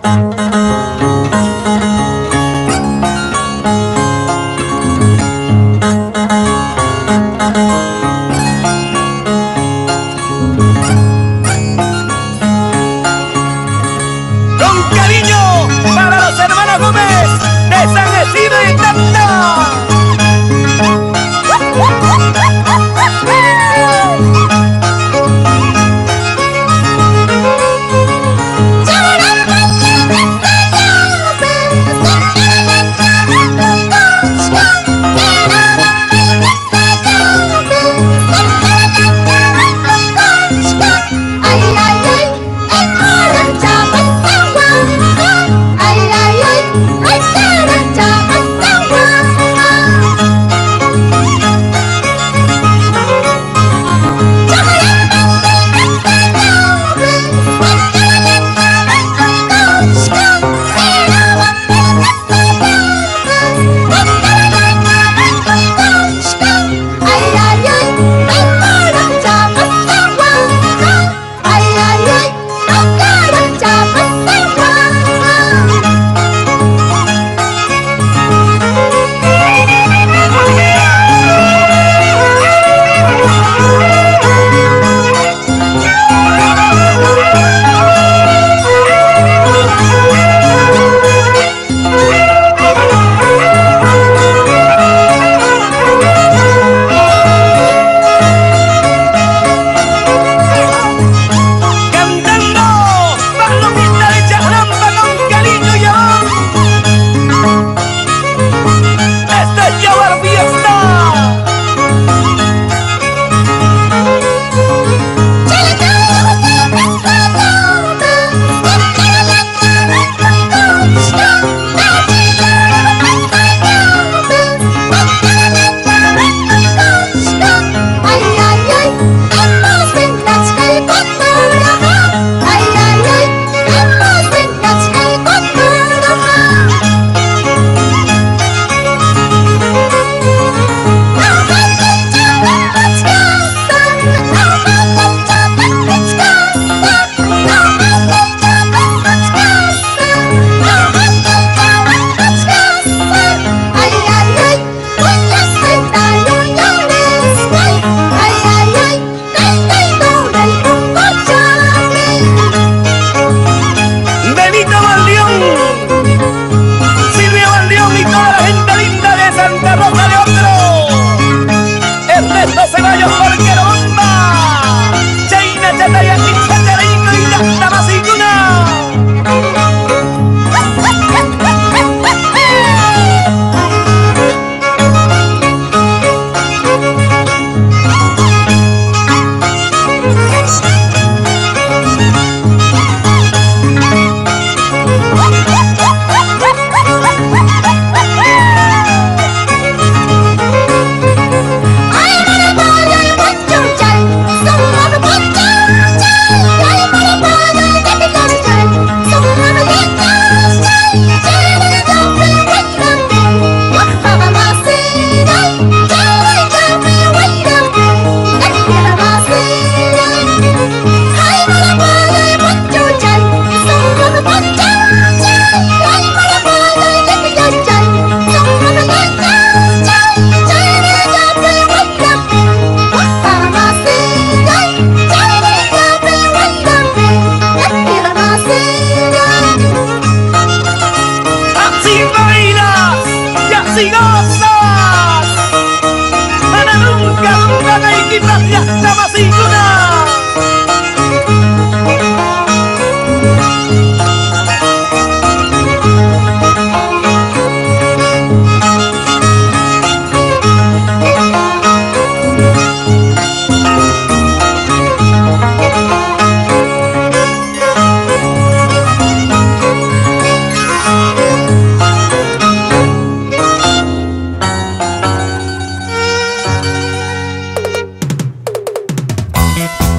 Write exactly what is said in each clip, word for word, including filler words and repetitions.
Thank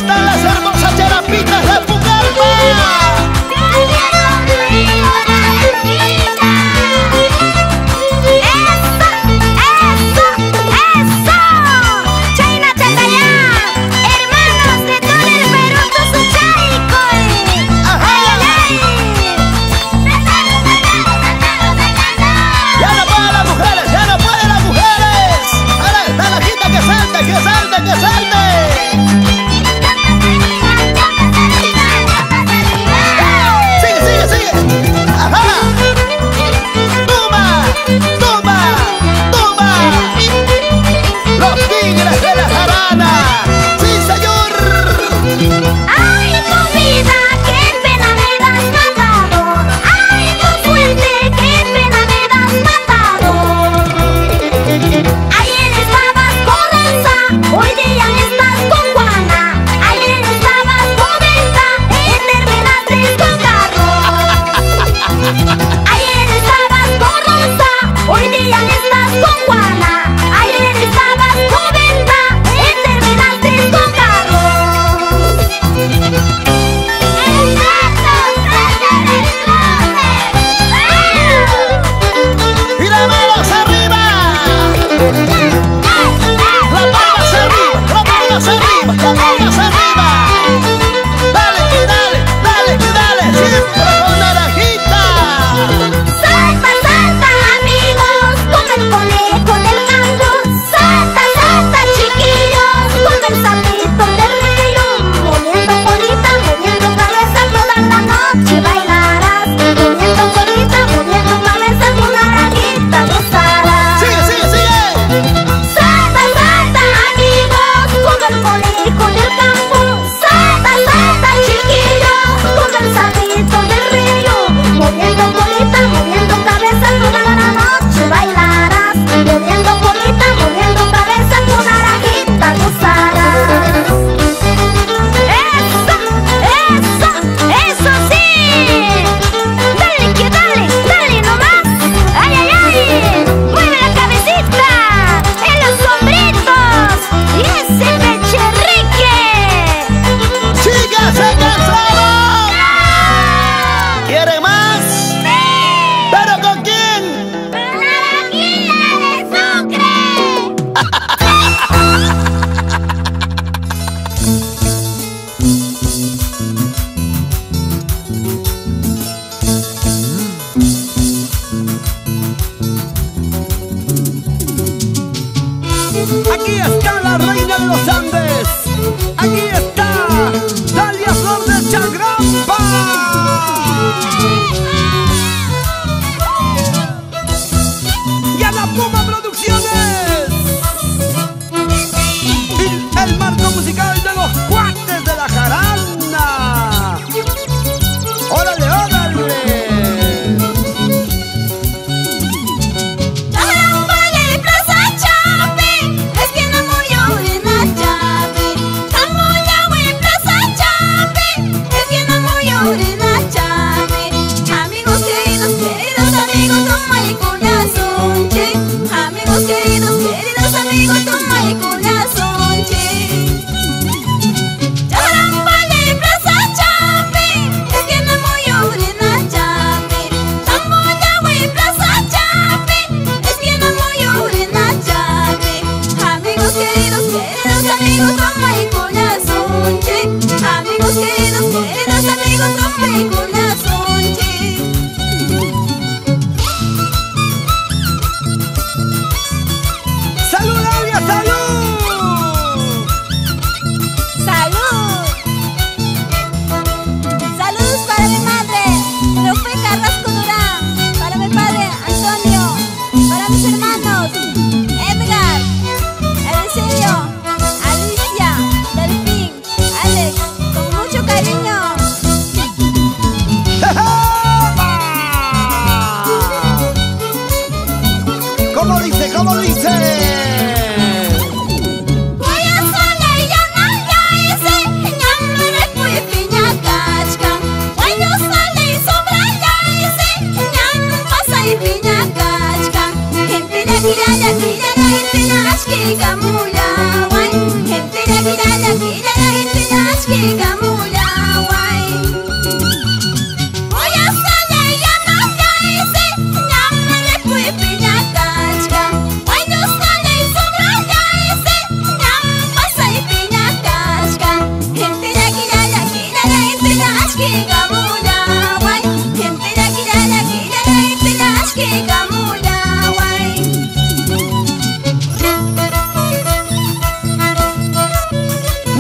están las hermosas charapitas de Pucallpa? Con el campo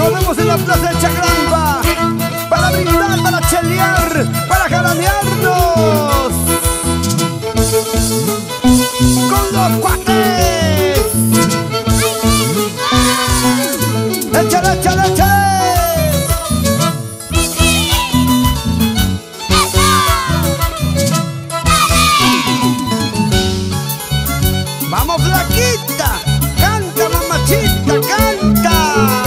Nos vemos en la plaza de Chagrampa para brindar, para chelear, para jaranearnos con los cuates. ¡Échale, échale, échale! ¡Vamos, flaquita! ¡Canta, mamachita, canta!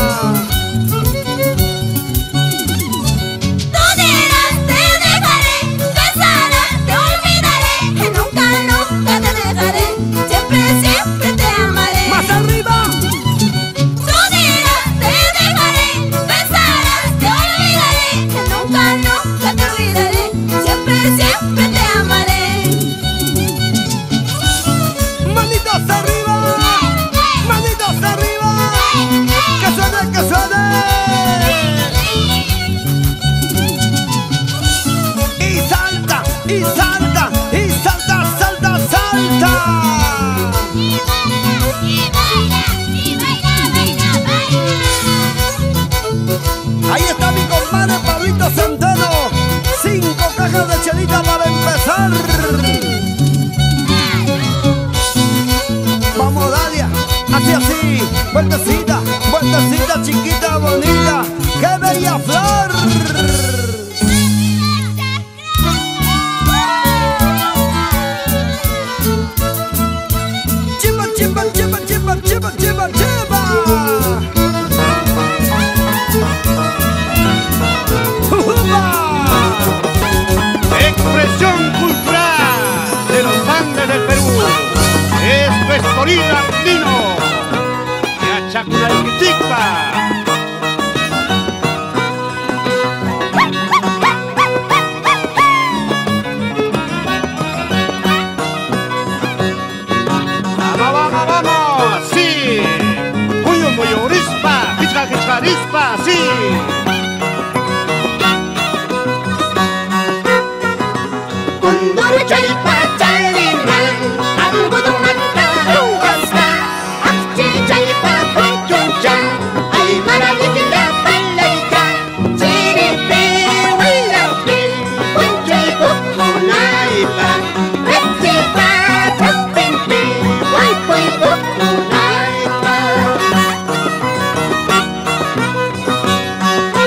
Tú dirás, te dejaré, pensarás, te olvidaré, que nunca, nunca te dejaré, siempre, siempre te amaré. ¡Más arriba! Tú dirás, te dejaré, pensarás, te olvidaré, que nunca, nunca te olvidaré, siempre, siempre te amaré. ¡Manitos arriba! ¡Manitos arriba! ¡Que suene, que suene! ¡Y salta! ¡Y salta! ¡Y salta, salta, salta! Y baila, y baila, y baila, baila, baila. Ahí está mi compadre Pablito Centeno. Cinco cajas de chelita para empezar. Vamos, Dalia. Así, así. Vueltecita, vueltecita chiquita, bonita. ¡Qué bella flor! Chiva, chiva, chiva, chiva, chiva, chiva, chiva. Expresión cultural de los Andes del Perú. Esto es Corrido Andino de Achacurayquiticpa. Vamos, vamos, vamos, sí. Muyo, muyo, urispa, quichca, quichca, rispa, sí. Kunduru chalipa chalinan, algodongan karungkasta, akchi chalipa kuchuchan, ay marayikila palayka, chiripi wilapil, kunchay kukunaypa, retsipa chapimpi, waypoy kukunaypa.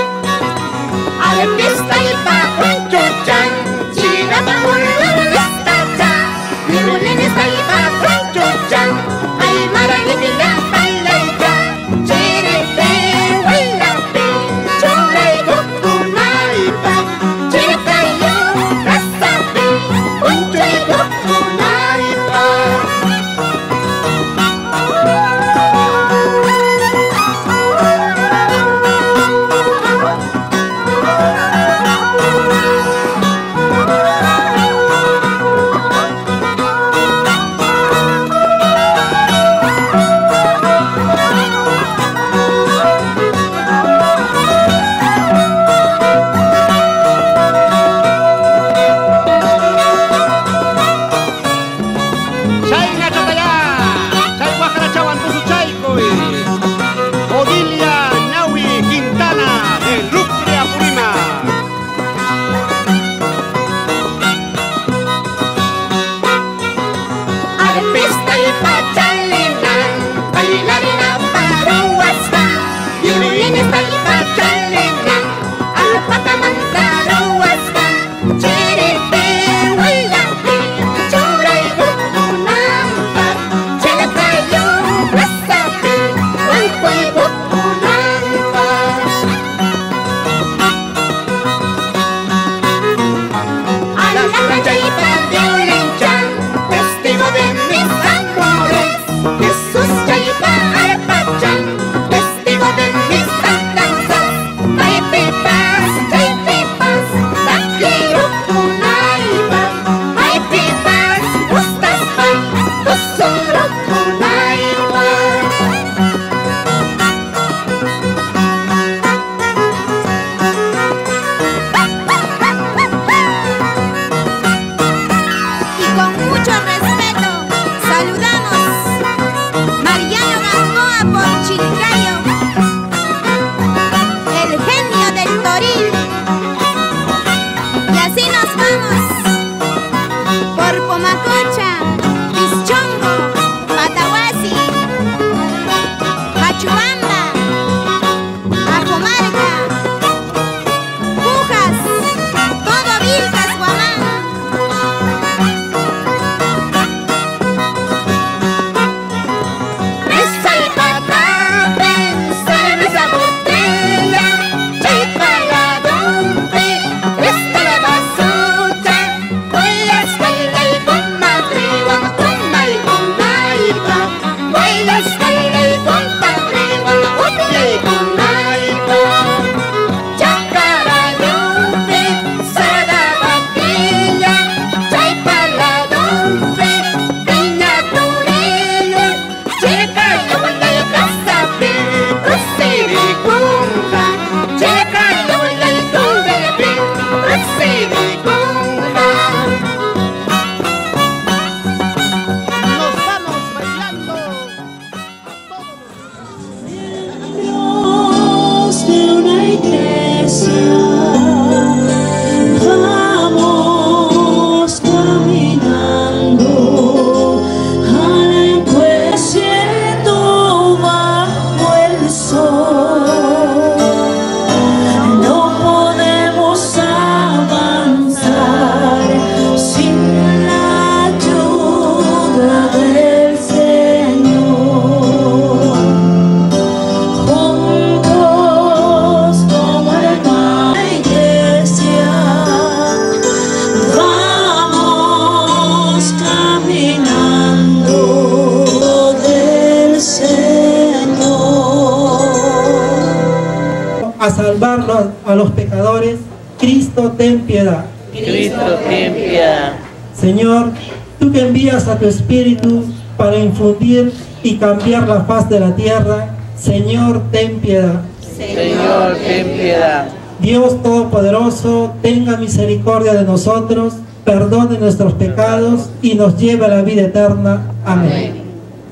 a salvarnos a los pecadores, Cristo, ten piedad. Cristo, ten piedad. Señor, tú que envías a tu Espíritu para infundir y cambiar la faz de la tierra, Señor, ten piedad. Señor, ten piedad. Dios Todopoderoso, tenga misericordia de nosotros, perdone nuestros pecados y nos lleve a la vida eterna. Amén. Amén.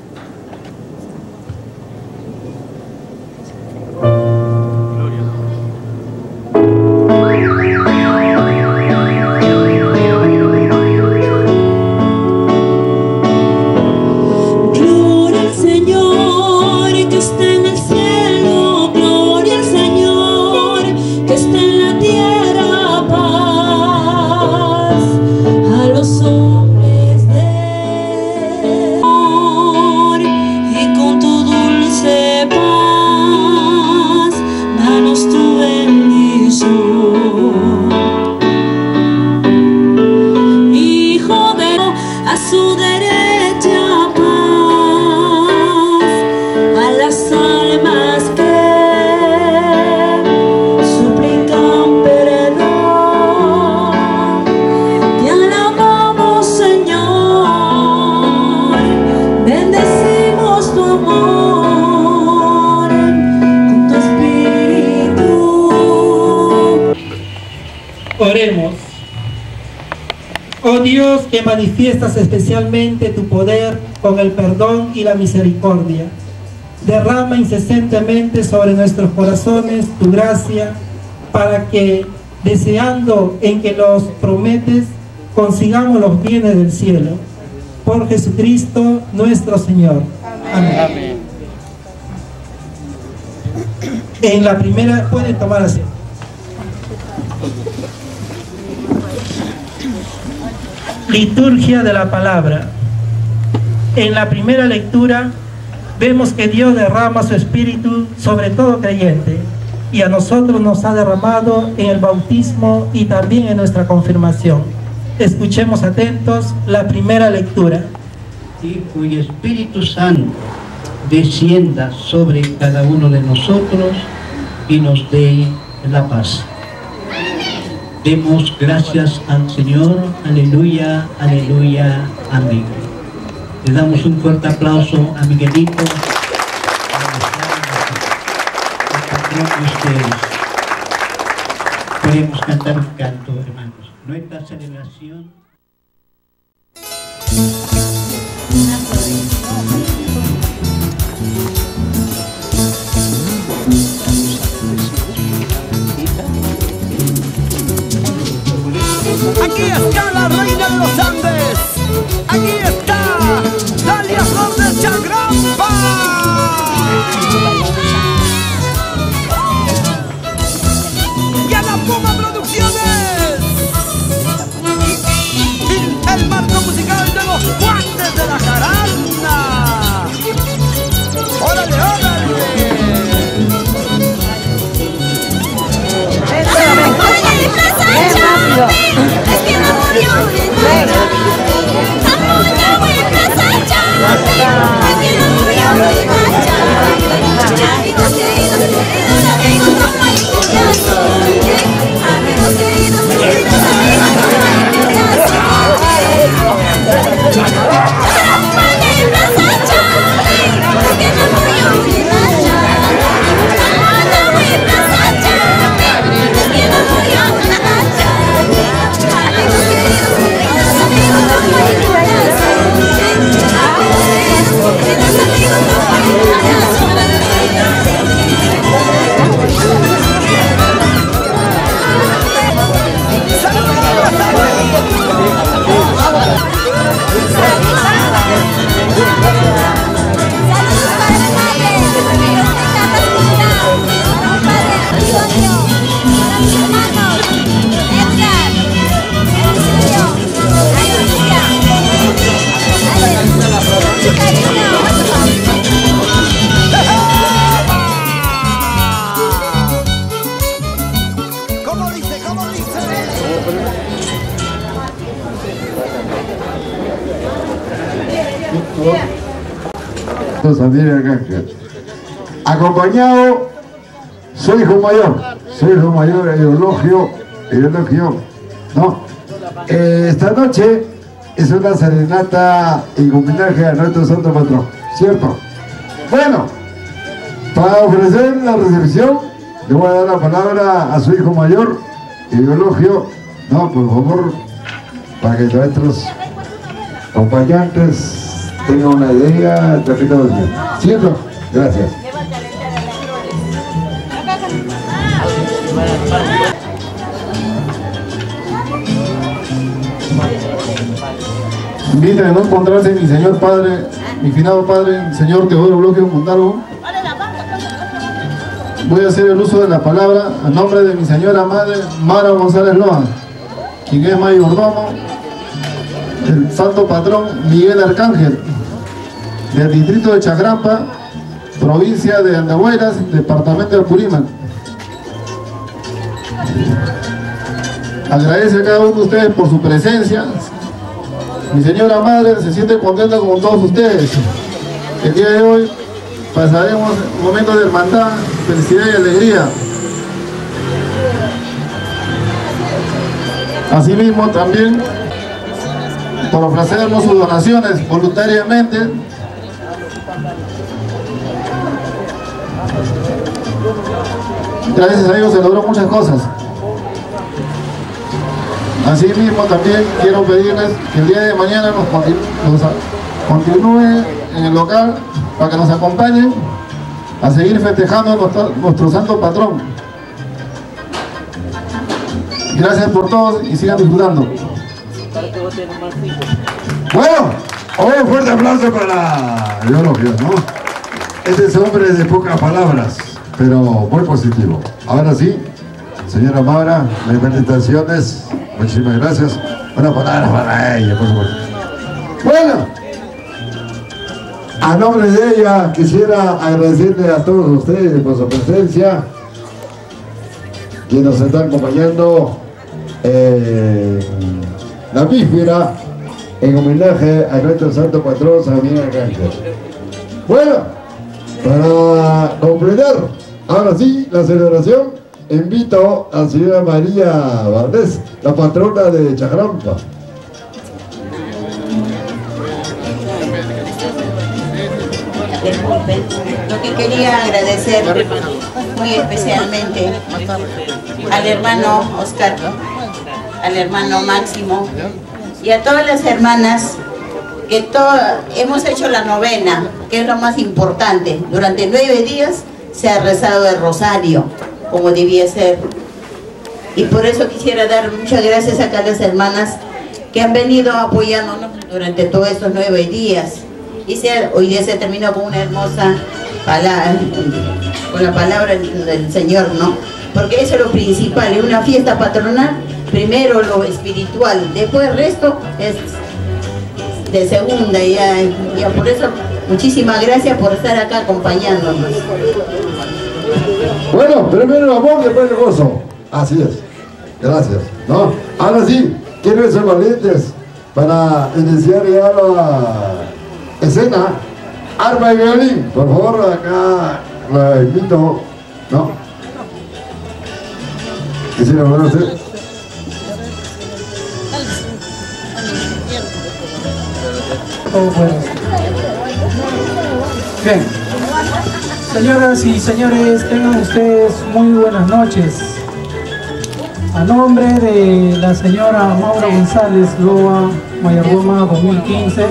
Oremos. Oh Dios, que manifiestas especialmente tu poder con el perdón y la misericordia, derrama incesantemente sobre nuestros corazones tu gracia, para que, deseando en que los prometes, consigamos los bienes del cielo. Por Jesucristo nuestro Señor. Amén. Amén. En la primera, pueden tomar asiento. Liturgia de la palabra. En la primera lectura vemos que Dios derrama su Espíritu sobre todo creyente, y a nosotros nos ha derramado en el bautismo y también en nuestra confirmación. Escuchemos atentos la primera lectura. Hijo y Espíritu Santo descienda sobre cada uno de nosotros y nos dé la paz. Demos gracias al Señor, aleluya, aleluya, amén. Le damos un fuerte aplauso a Miguelito, al patrón de ustedes. Podemos cantar un canto, hermanos. Nuestra celebración. Aquí está la reina de los Andes. Aquí está Dalia Flores Chagrampa. Y a la Puma Producciones. Y el marco musical de los Guantes de la Jarana. ¡Órale, órale! Es que no murió Acompañado su hijo mayor, su hijo mayor, Eulogio, Eulogio, ¿no? Eh, esta noche es una serenata en homenaje a nuestro santo patrón, ¿cierto? Bueno, para ofrecer la recepción, le voy a dar la palabra a su hijo mayor, Eulogio, no, por favor, para que nuestros acompañantes tengan una idea del territorio de Dios. ¿Cierto? Gracias. Invita a no encontrarse mi señor padre, mi finado padre, el señor Teodoro Eulogio Montalvo. Voy a hacer el uso de la palabra a nombre de mi señora madre, Mara González Loa, quien es mayordomo del santo patrón Miguel Arcángel, del distrito de Chacrampa, provincia de Andahuaylas, departamento de Apurímac. Agradece a cada uno de ustedes por su presencia. Mi señora madre se siente contenta con todos ustedes. El día de hoy pasaremos momentos de hermandad, felicidad y alegría. Asimismo también por ofrecernos sus donaciones voluntariamente. Gracias a ellos se logró muchas cosas. Asimismo también quiero pedirles que el día de mañana nos, continu nos continúen en el local para que nos acompañen a seguir festejando nuestro, nuestro santo patrón. Gracias por todo y sigan disfrutando. Bueno, un fuerte aplauso para Eulogio, ¿no? Este es hombre de pocas palabras, pero muy positivo. Ahora sí, señora Mara, las felicitaciones. Muchísimas gracias. Una palabra para ella, por favor. Bueno, a nombre de ella quisiera agradecerle a todos ustedes por su presencia, que nos están acompañando en la víspera en homenaje a nuestro santo patrón San Miguel Arcángel. Bueno, para completar ahora sí la celebración, invito a la señora María Valdés, la patrona de Chacrampa. Disculpen, lo que quería agradecer muy especialmente al hermano Oscar, al hermano Máximo y a todas las hermanas que hemos hecho la novena, que es lo más importante. Durante nueve días se ha rezado el rosario como debía ser, y por eso quisiera dar muchas gracias a cada las hermanas que han venido apoyándonos durante todos estos nueve días. Y se, hoy día se terminó con una hermosa palabra, con la palabra del Señor, ¿no? Porque eso es lo principal, es una fiesta patronal, primero lo espiritual, después el resto es de segunda, y ya, ya por eso muchísimas gracias por estar acá acompañándonos. Bueno, primero el amor, después el gozo. Así es. Gracias. ¿No? Ahora sí, ¿quiénes son valientes para iniciar ya la escena? Arpa y violín. Por favor, acá la invito. ¿No? Quisiera hablar a usted. Oh, bueno. Bien. Señoras y señores, tengan ustedes muy buenas noches. A nombre de la señora Maura González Loa, mayordoma dos mil quince,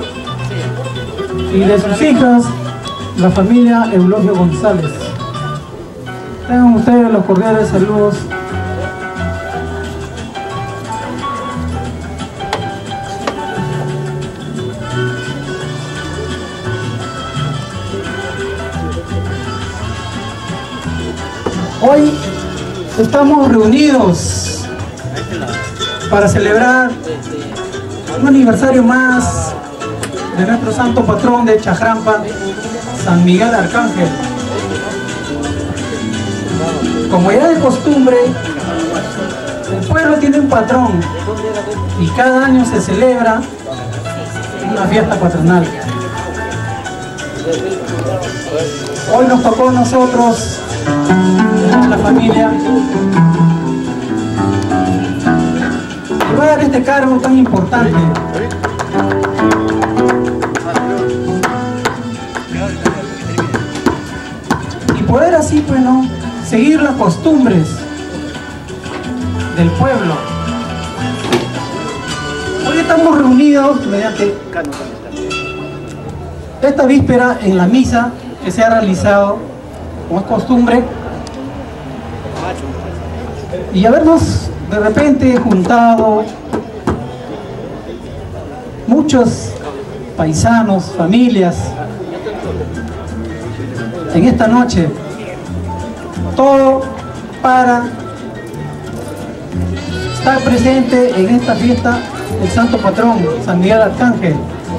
y de sus hijas, la familia Eulogio González, tengan ustedes los cordiales saludos. Hoy estamos reunidos para celebrar un aniversario más de nuestro santo patrón de Chacrampa, San Miguel Arcángel. Como ya de costumbre, el pueblo tiene un patrón y cada año se celebra una fiesta patronal. Hoy nos tocó a nosotros familia, llevar este cargo tan importante. Y poder así, pues, ¿no?, seguir las costumbres del pueblo. Hoy estamos reunidos mediante esta víspera en la misa que se ha realizado, como es costumbre, y habernos de repente juntado muchos paisanos, familias, en esta noche, todo para estar presente en esta fiesta del Santo Patrón, San Miguel Arcángel.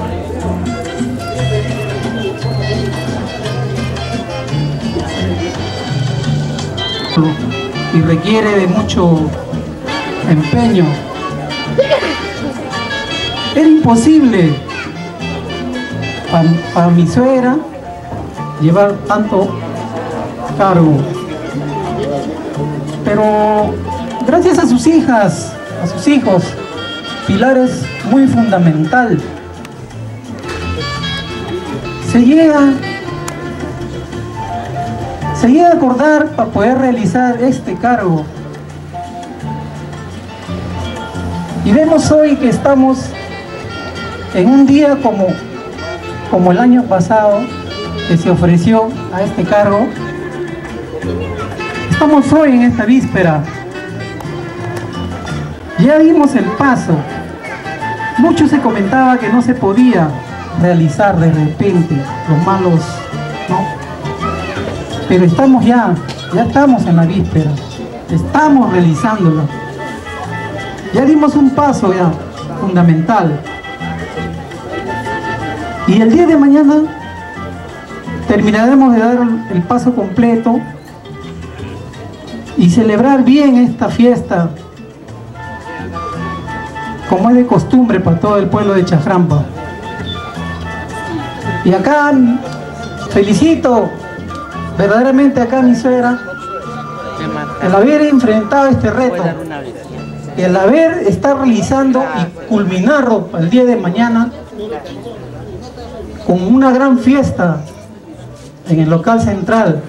Y requiere de mucho empeño. Era imposible para pa mi suegra llevar tanto cargo, pero gracias a sus hijas, a sus hijos, pilares muy fundamental, se llega se llega a acordar para poder realizar este cargo. Y vemos hoy que estamos en un día como, como el año pasado, que se ofreció a este cargo. Estamos hoy en esta víspera. Ya dimos el paso. Mucho se comentaba que no se podía realizar de repente los malos, ¿no? Pero estamos ya, ya estamos en la víspera, estamos realizándolo. Ya dimos un paso ya fundamental. Y el día de mañana terminaremos de dar el paso completo y celebrar bien esta fiesta, como es de costumbre para todo el pueblo de Chajrampa. Y acá felicito verdaderamente acá a mi suegra el haber enfrentado este reto, el haber estado realizando y culminarlo el día de mañana con una gran fiesta en el local central.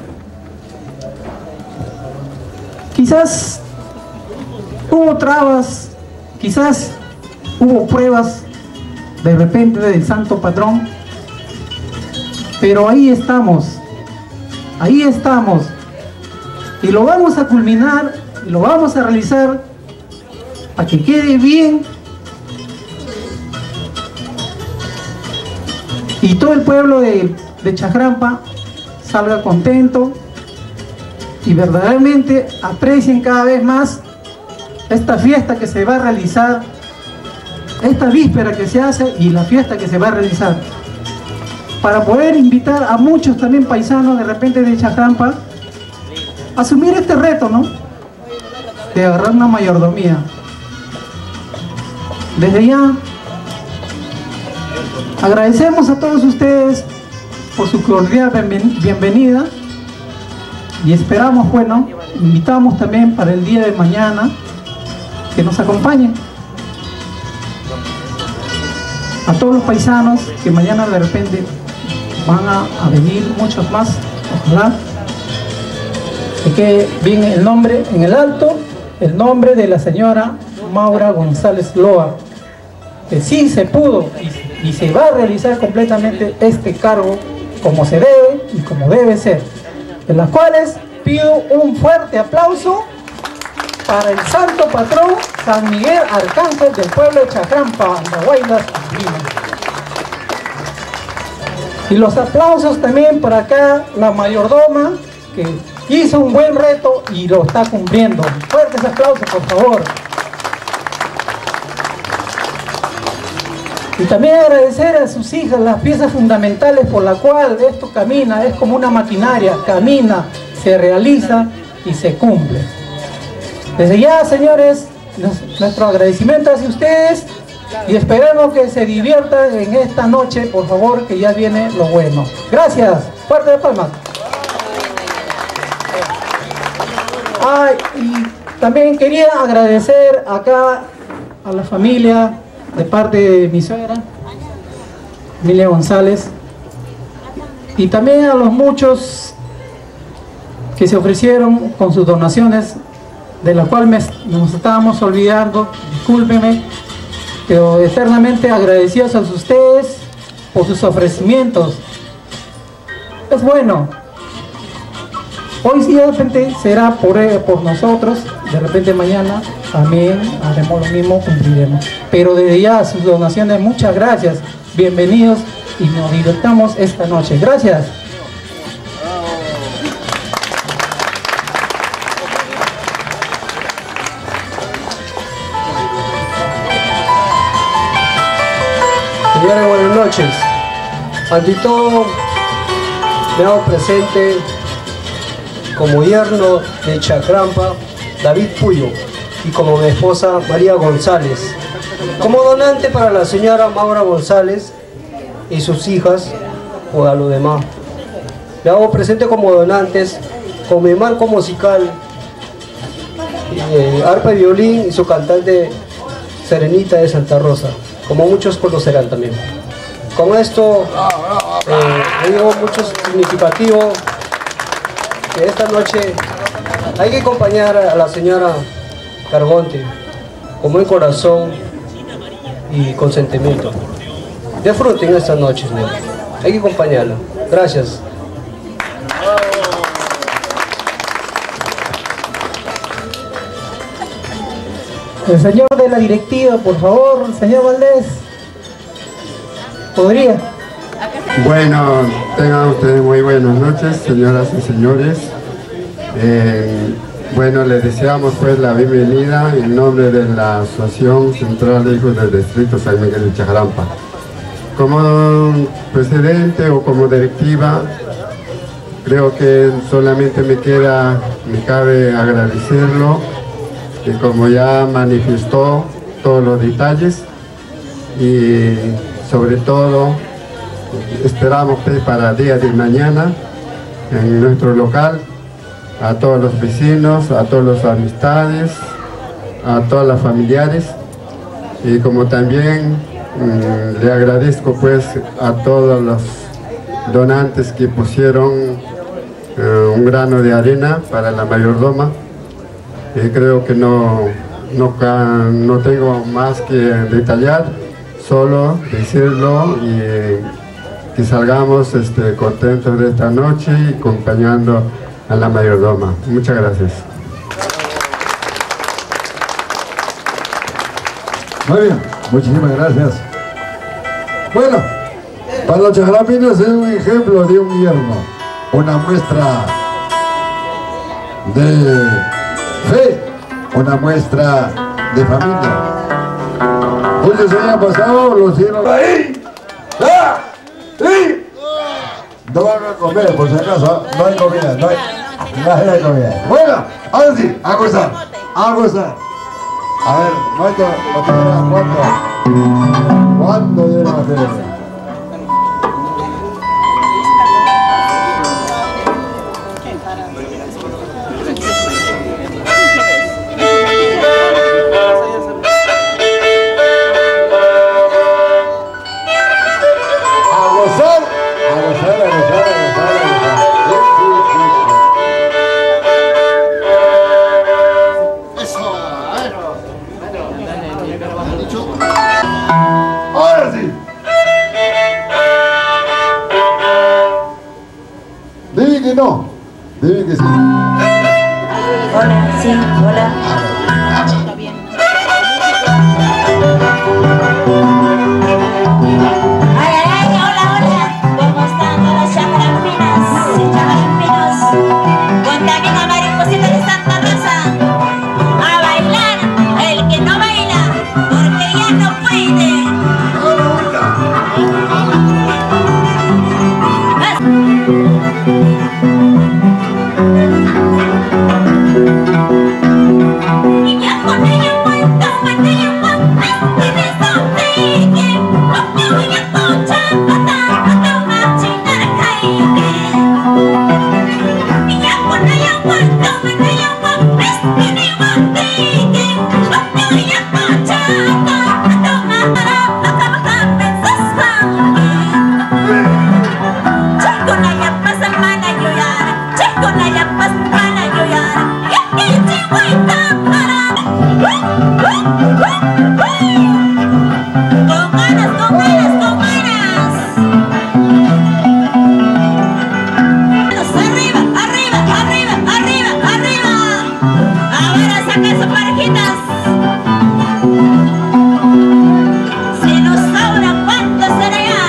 Quizás hubo trabas, quizás hubo pruebas de repente del Santo Patrón, pero ahí estamos. Ahí estamos, y lo vamos a culminar, y lo vamos a realizar para que quede bien y todo el pueblo de, de Chajrampa salga contento y verdaderamente aprecien cada vez más esta fiesta que se va a realizar, esta víspera que se hace y la fiesta que se va a realizar, para poder invitar a muchos también paisanos de repente de Chajrampa a asumir este reto, ¿no?, de agarrar una mayordomía. Desde ya agradecemos a todos ustedes por su cordial bienvenida y esperamos, bueno, invitamos también para el día de mañana que nos acompañen a todos los paisanos que mañana de repente van a, a venir muchos más. Ojalá que quede bien el nombre en el alto, el nombre de la señora Maura González Loa, que sí se pudo y, y se va a realizar completamente este cargo como se debe y como debe ser, de las cuales pido un fuerte aplauso para el Santo Patrón San Miguel Arcángel del pueblo de Chajrampa, Andahuaylas, Lima. Y los aplausos también para acá la mayordoma, que hizo un buen reto y lo está cumpliendo. Fuertes aplausos, por favor. Y también agradecer a sus hijas las piezas fundamentales por las cuales esto camina, es como una maquinaria, camina, se realiza y se cumple. Desde ya, señores, nuestro agradecimiento hacia ustedes y esperamos que se diviertan en esta noche, por favor, que ya viene lo bueno. Gracias. Fuerte de palmas. Ah, y también quería agradecer acá a la familia de parte de mi suegra, Emilia González, y también a los muchos que se ofrecieron con sus donaciones, de la cual me, nos estábamos olvidando, discúlpenme, pero eternamente agradecidos a ustedes por sus ofrecimientos. Es bueno, hoy sí de repente será por, por nosotros, de repente mañana también haremos lo mismo, cumpliremos. Pero desde ya sus donaciones, muchas gracias, bienvenidos y nos divertamos esta noche. Gracias. Señores, buenas noches. Ante todo, me hago presente como yerno de Chacrampa, David Puyo, y como mi esposa María González, como donante para la señora Maura González y sus hijas, o a lo demás. Me hago presente como donantes con mi marco musical, eh, arpa y violín, y su cantante Serenita de Santa Rosa, como muchos conocerán también. Con esto eh, le digo mucho significativo que esta noche hay que acompañar a la señora Cargonte con buen corazón y con sentimiento. Disfruten esta noche, señor. Hay que acompañarla. Gracias. El señor de la directiva, por favor, señor Valdés. ¿Podría? Bueno, tengan ustedes muy buenas noches, señoras y señores. Eh, bueno, les deseamos pues la bienvenida en nombre de la Asociación Central de Hijos del Distrito San Miguel de Chajarampa. Como presidente o como directiva, creo que solamente me queda, me cabe agradecerlo, que como ya manifestó todos los detalles, y sobre todo esperamos que para el día de mañana en nuestro local a todos los vecinos, a todas las amistades, a todas las familiares, y como también mmm, le agradezco pues a todos los donantes que pusieron uh, un grano de arena para la mayordoma. Y creo que no, no, no tengo más que detallar, solo decirlo y eh, que salgamos este, contentos de esta noche y acompañando a la mayordoma. Muchas gracias. Muy bien, muchísimas gracias. Bueno, para los chajarampinos es un ejemplo de un yerno, una muestra de fe, una muestra de familia. Muchos años pasados los hijos ahí, ¡ah! ¡Sí! No van a comer, por si acaso, no hay comida, no hay, no hay comida. Bueno, ahora sí, a gozar, a gozar. A ver, ¿cuánto? ¿Cuánto? ¿Cuánto deben hacer? Ahora sí. Dime que no. Dime que sí. Hola, sí, hola. Está bien. Ay, ay, ay, hola, hola. ¿Cómo están todas las chajarampinas y chajarampinos? Con también a Mariposita de Santa Rosa. A bailar el que no baila, porque ya no puede. Ahora saca sus parejitas. Si nos sobra, ¿cuánto será ya?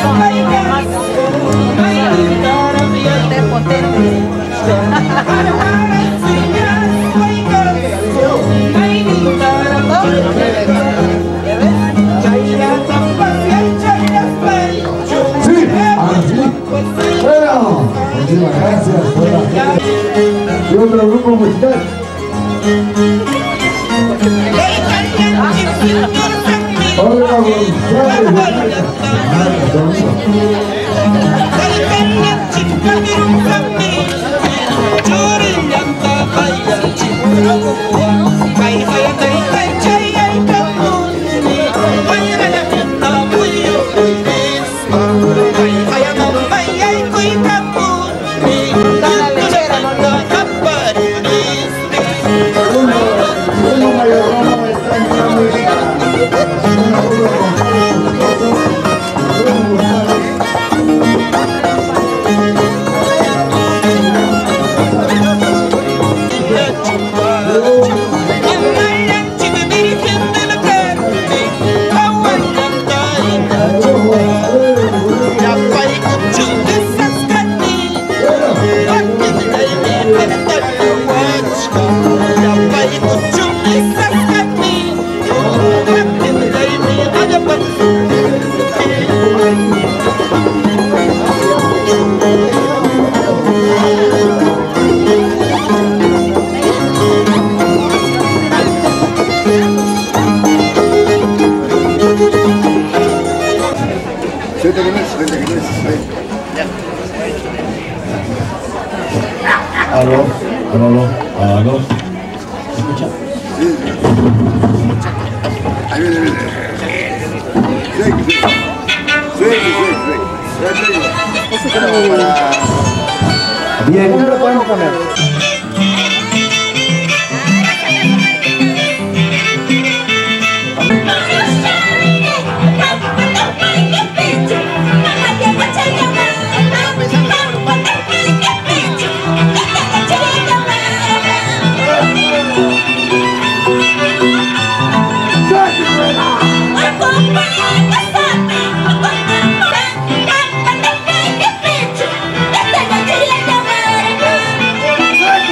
Muchísimas gracias. ¿Y otro grupo musical? Olga González. Aló, aló, aló, aló. ¿Me escucha? Ahí viene, viene. Sí, sí. Sí, sí, sí. Bien, ¿cómo lo podemos poner? Thank you.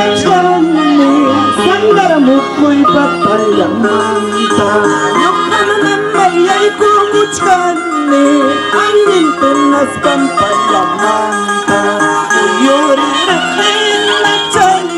chani sangaramuk ko'y batalang manta Yokanamayay kumuchkani Angin tunas pampalamanta Uyori rahin na chani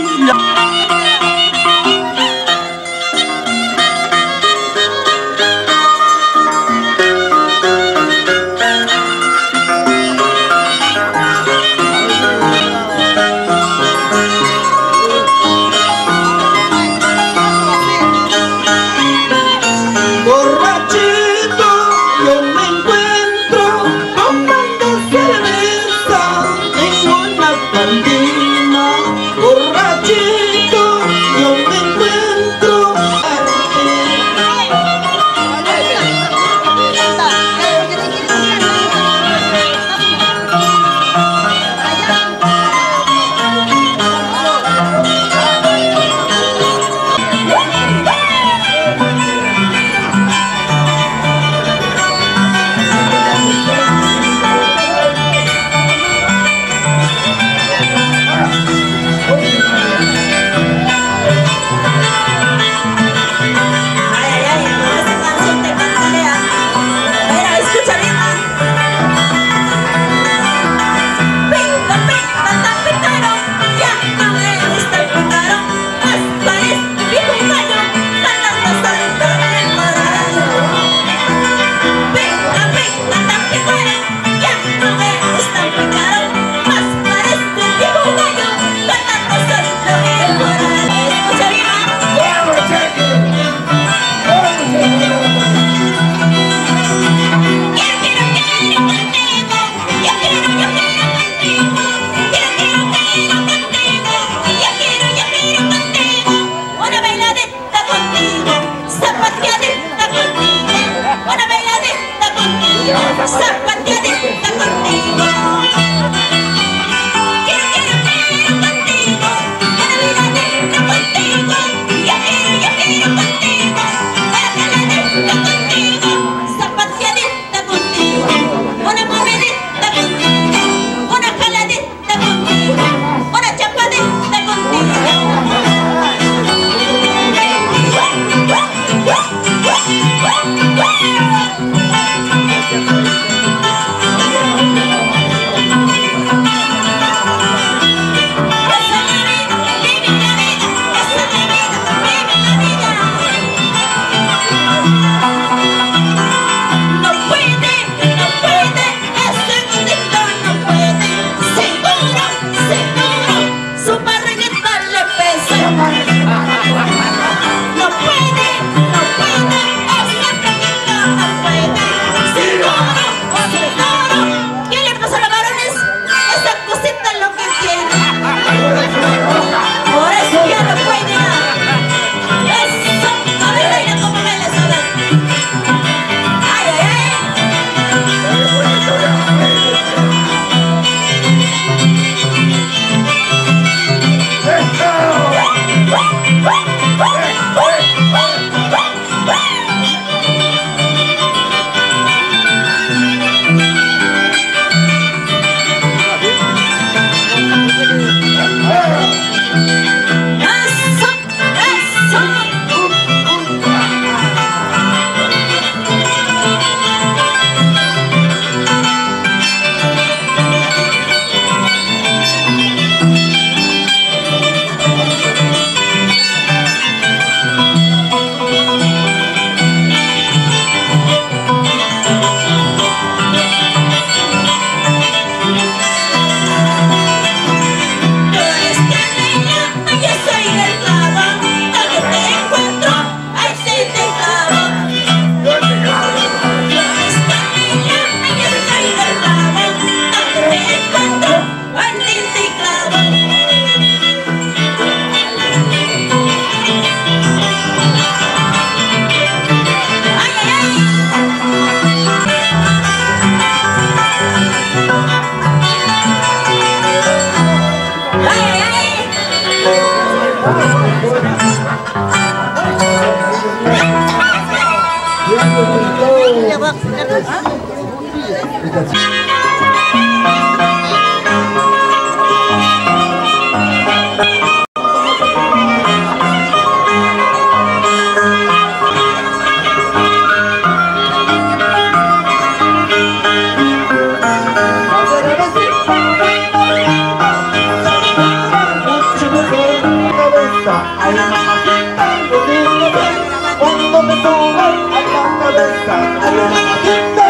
cabeza, hay una matita,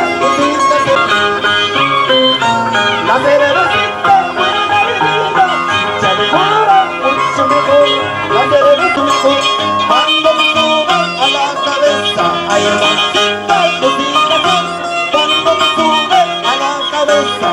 la cerebrecita buena vivida, se mejora mucho mejor, la cerebrecita cuando me sube a la cabeza, hay una matita, cuando me sube a la cabeza.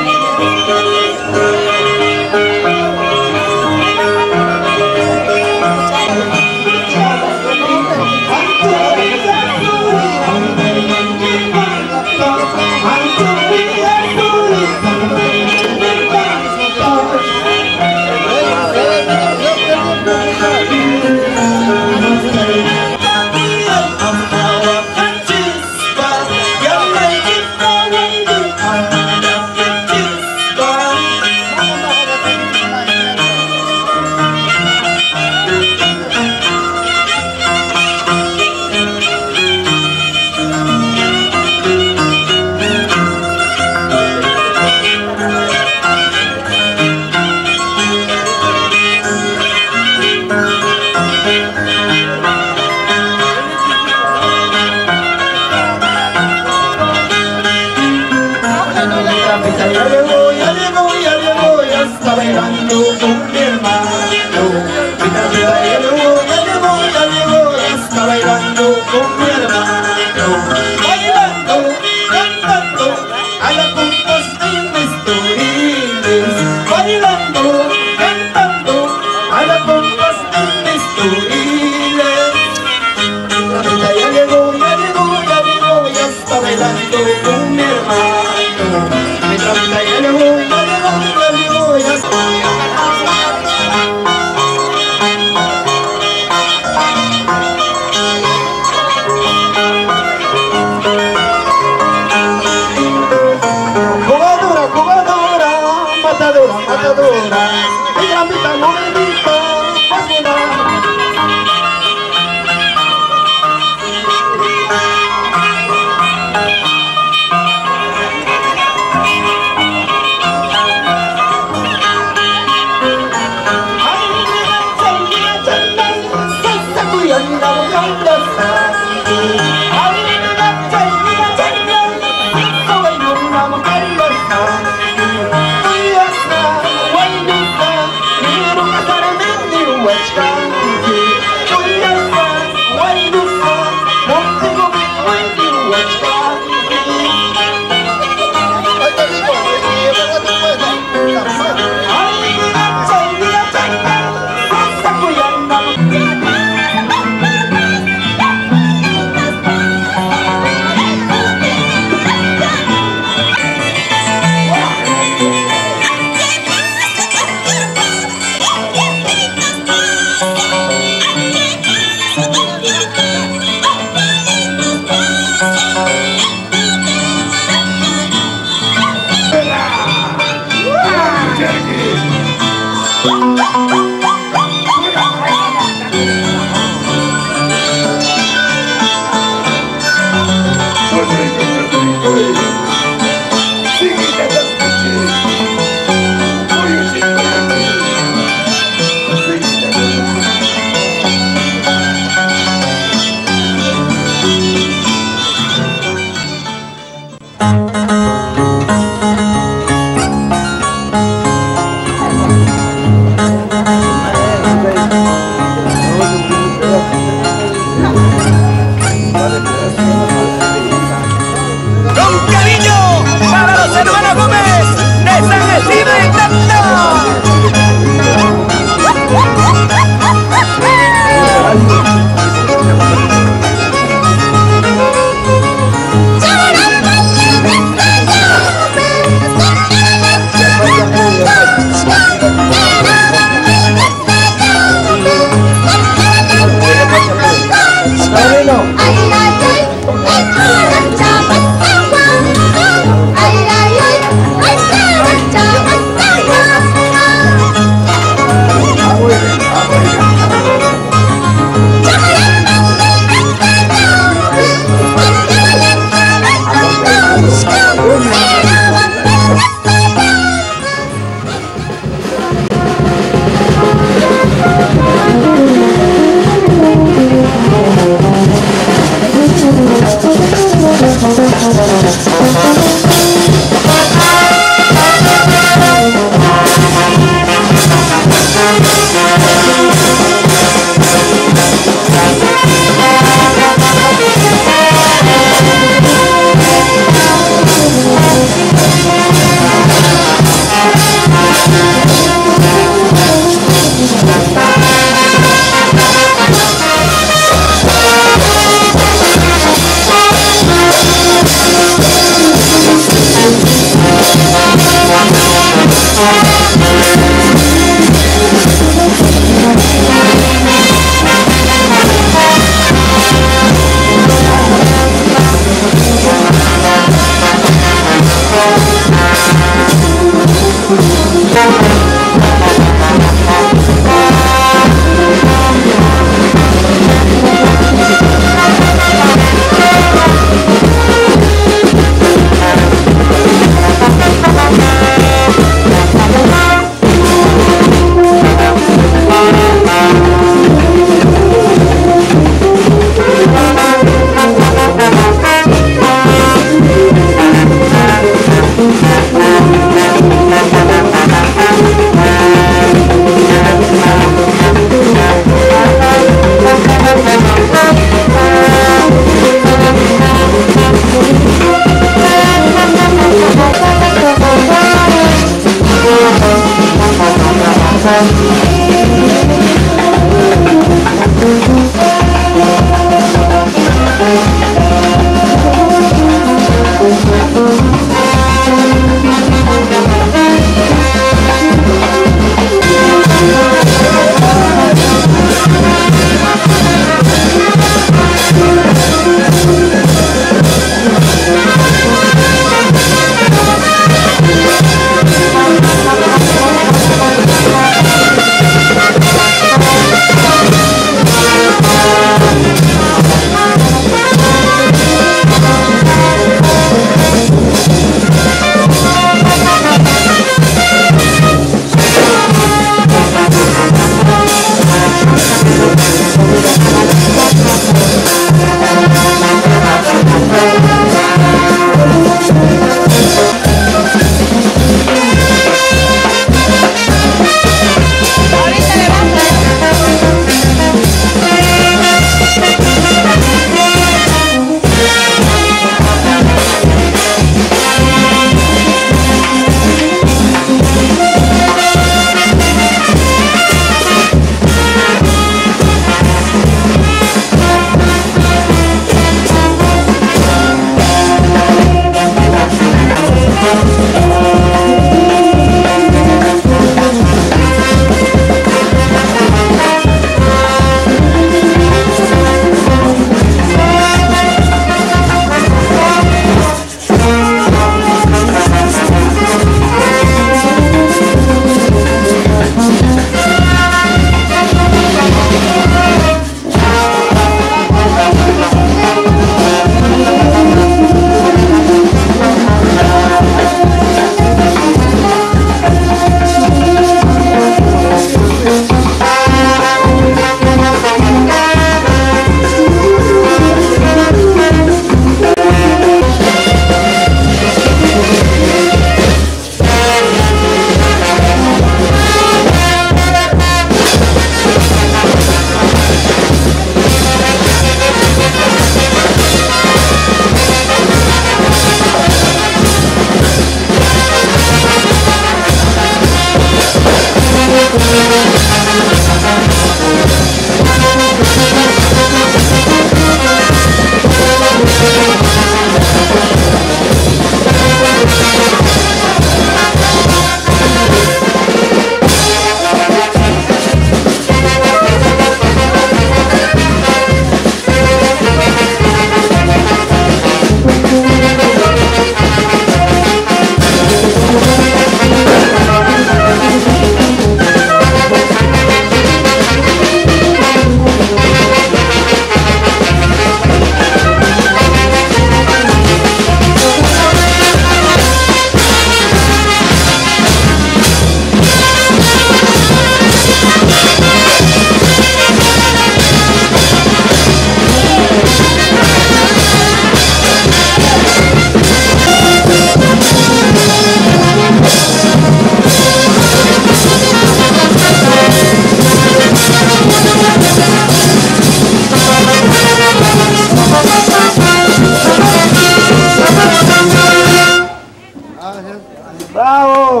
¡Bravo!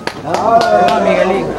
¡Bravo, Miguelín!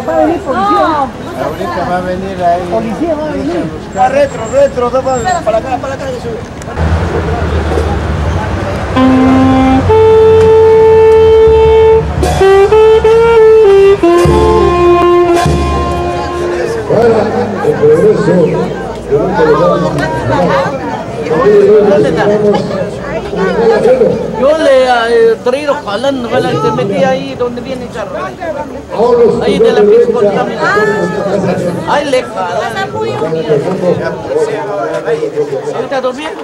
Va a venir policía. Ahorita va a venir ahí. Policía va a venir. Ah, retro, retro, para acá, para acá, para acá que sube. Para el progreso Yo le he traído jalando, jalando, se metía ahí donde viene el carro. Ahí de la pieza contaminada. Ahí le jalan. ¿Ahorita durmiendo?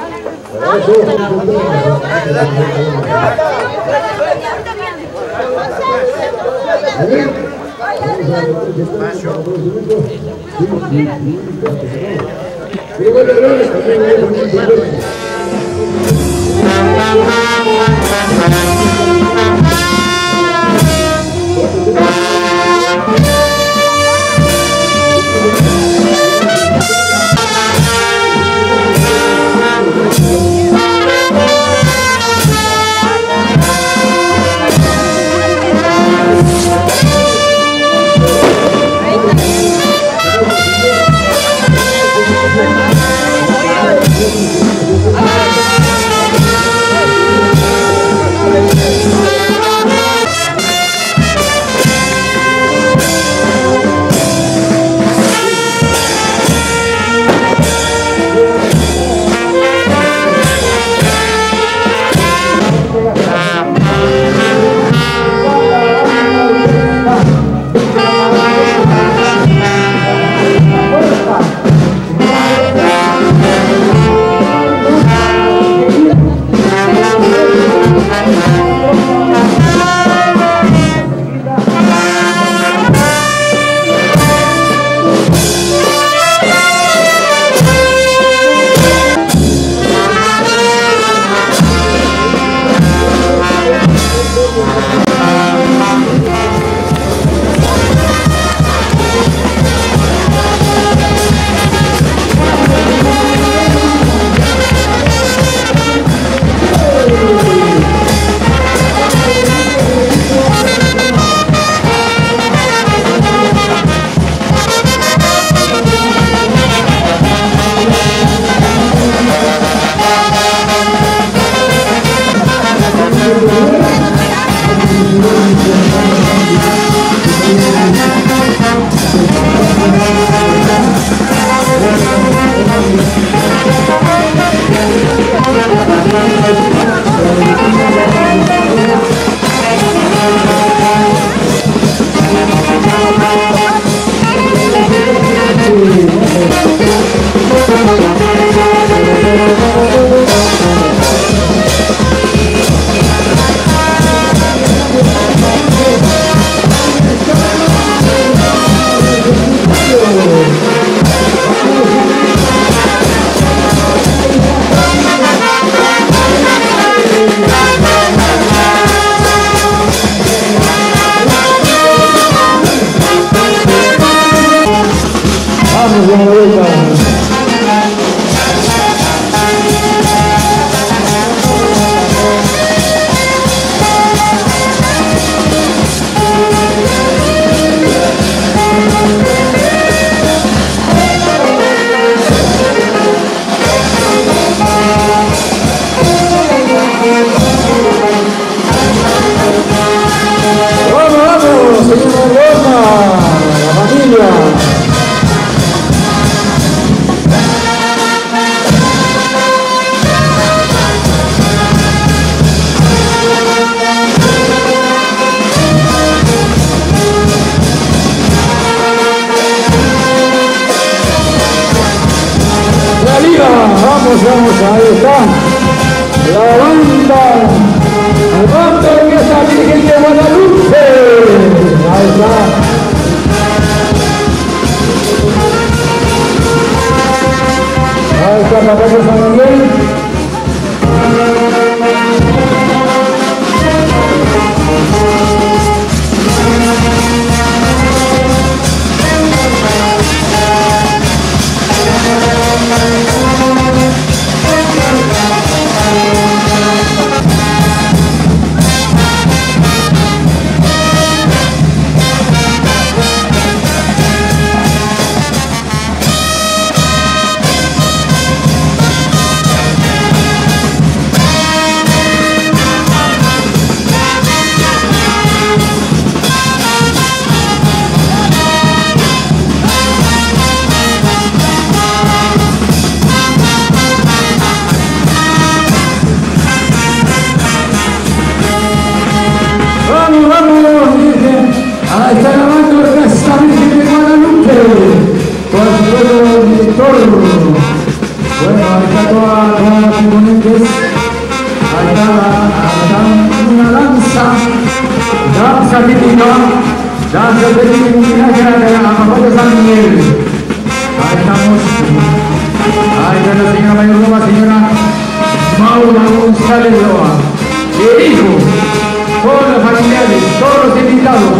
Vamos, vamos, ahí está. La banda, al bando que está Virgen de Guadalupe. Ahí está. Ahí está Papá de San Miguel. el pequeño homenaje a la papá de San Miguel. Ahí estamos. Ahí está la señora Mayordoma, señora Maura González Loa. El hijo, todos los familiares, todos los invitados.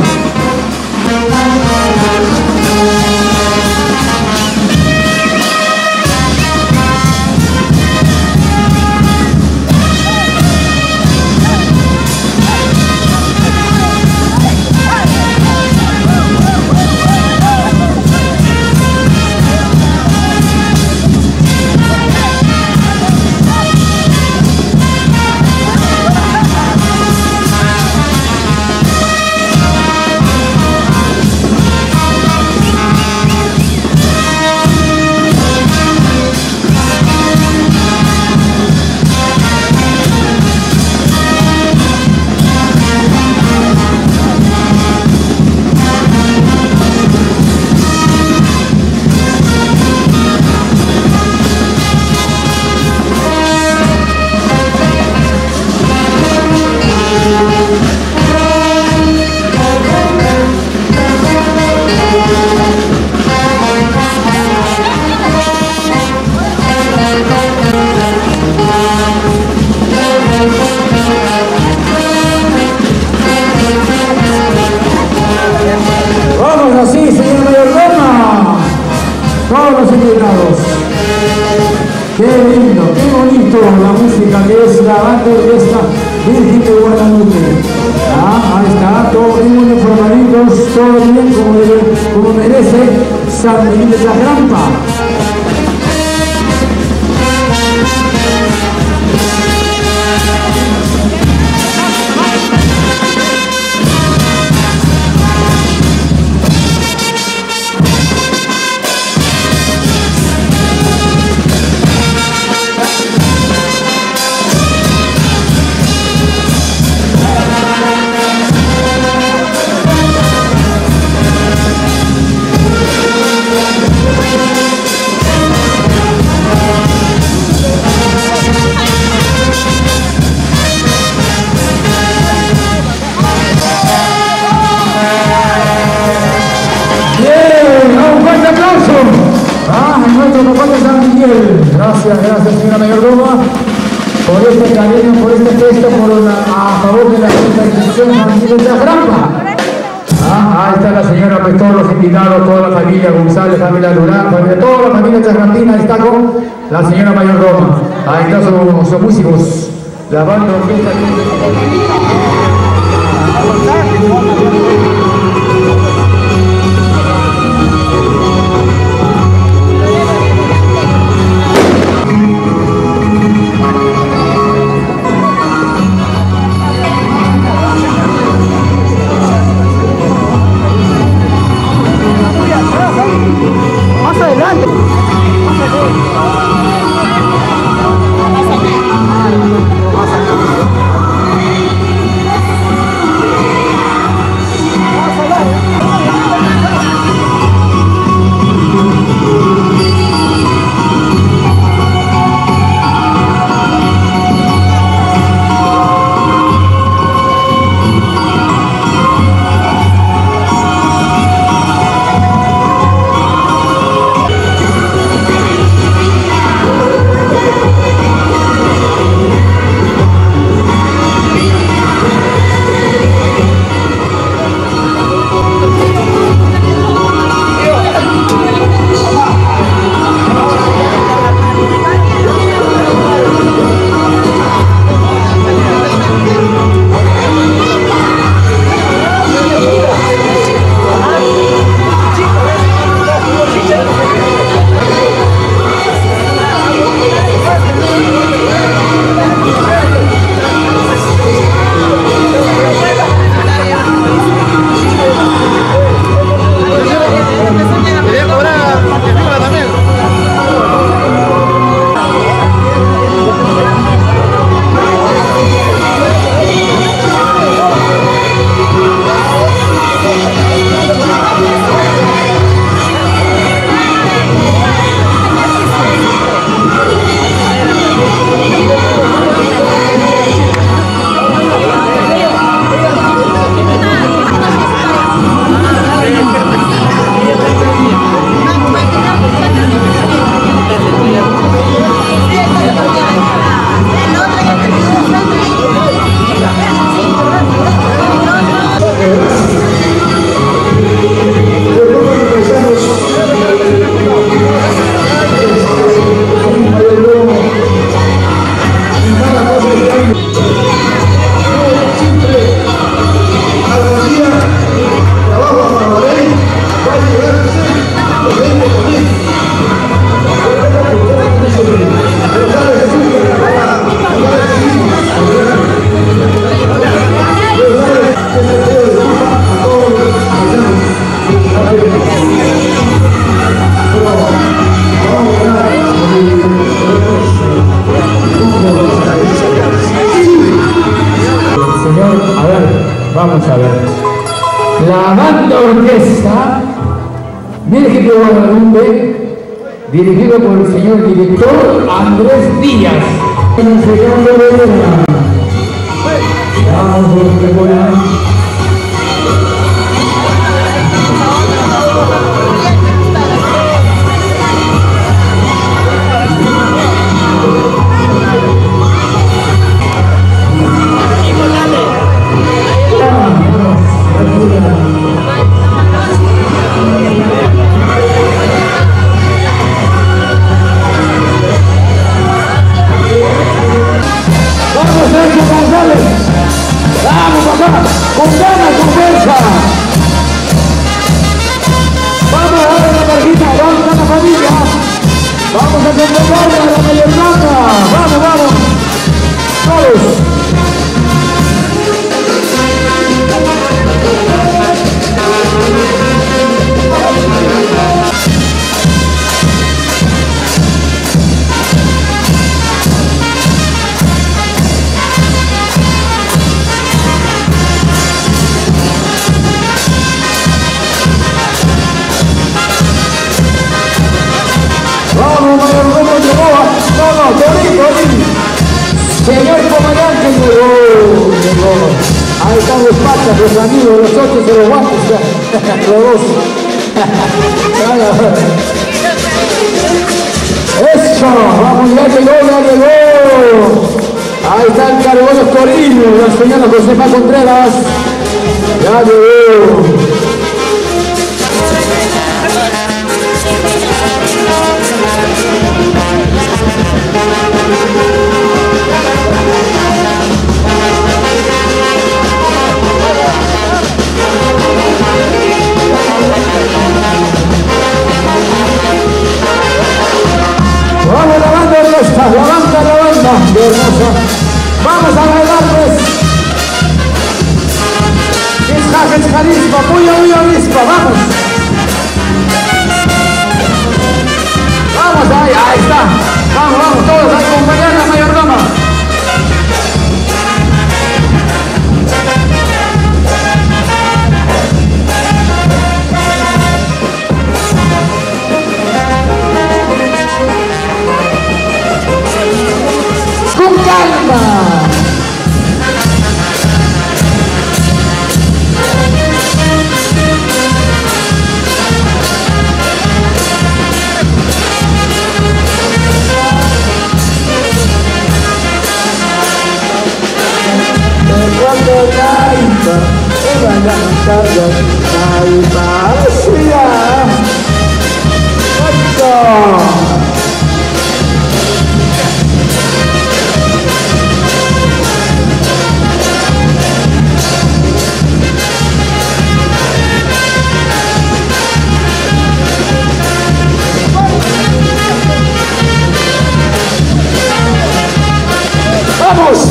Qué lindo, qué bonito la música que es la banda de esta Virgen de Guadalupe. Ah, ahí está, todos bien informaditos, todo bien como, debe, como merece San Miguel de la Grampa. Gracias, gracias señora Mayordoma por este cariño, por este gesto, por una, a favor de la institución San Miguel de la Grampa. Ah, ahí está la señora, pues todos los invitados, toda la familia González, familia Durán, familia, toda la familia Charrantina, ahí está con la señora Mayordoma. Ahí están sus, sus músicos, la banda orquesta. orquesta Virgen de Guadalupe, dirigido por el señor director Andrés Díaz. Vamos, papá, con ganas, con fuerza. Vamos a darle la tarjeta, vamos a la familia. Vamos a acompañarle a la mayor hermana. Vamos, vamos. Todos. Vamos, mayordomo llegó. No, no, Torín, Torín. Señor comandante llegó, llegó. Ahí están los patas, los amigos, los otros de los guantes. Los dos. Eso, vamos, ya llegó, ya llegó. Ahí está el cargo de los torinos, la señora Josefa Contreras. Ya llegó. Vamos, la banda hermosa, la banda, la banda, qué hermosa. Vamos a bailar, pues. Es carisma, muy, muy avispa, vamos. Vamos, ahí, ahí está. Vamos, vamos, todos a acompañar a la mayordoma. Con calma. ¡Vamos!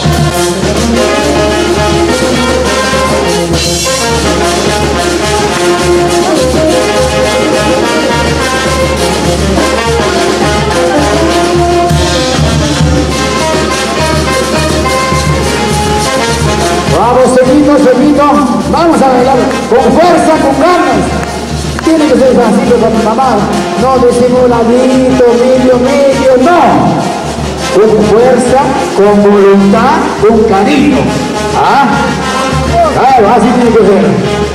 Vamos, seguimos, seguimos. Vamos a bailar con fuerza, con ganas. Tiene que ser así con mi mamá. No disimuladito, medio, medio, no. Con fuerza, con voluntad, con cariño. ¿Ah? Claro, así tiene que ser.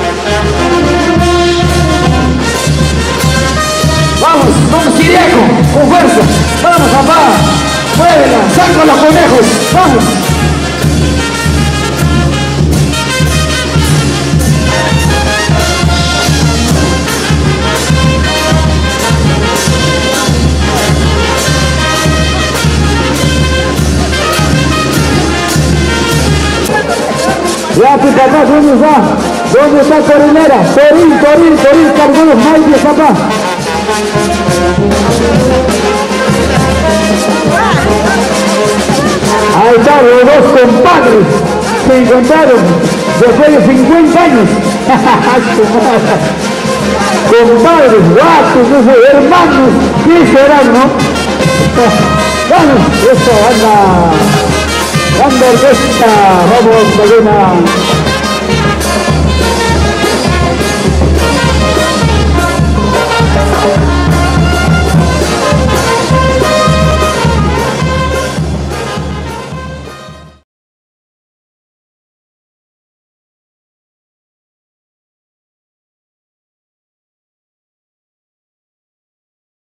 Vamos, vamos, Siriaco, con fuerza. Vamos, papá. Muévela, saca los conejos. Vamos. Ya tu papá, ¿dónde está? ¿Dónde está Torinera? Torín, Torín, Torín, cargó los maíces, papá. Ahí están los dos compadres. Se encontraron después de cincuenta años. Compadres, guapos, no sé, hermanos. ¿Qué serán, no? Vamos, eso, anda. Anda orquesta, vamos, Magdalena.